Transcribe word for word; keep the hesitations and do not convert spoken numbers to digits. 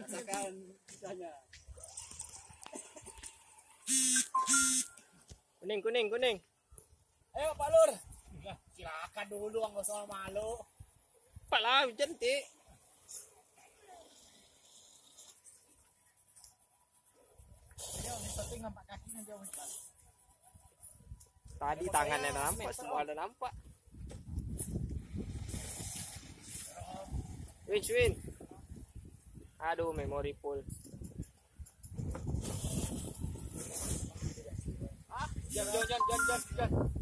rasakan kisahnya. Kuning, kuning, kuning. Ayo Pak Lur. Silakan dulu, nggak usah malu. Pak lah, cantik. Yang penting nampak kakinya jauh. Tadi tangannya nampak, semua ada nampak. Win, win. Aduh, memori full. Ah, jam, jam, jam, jam, jam.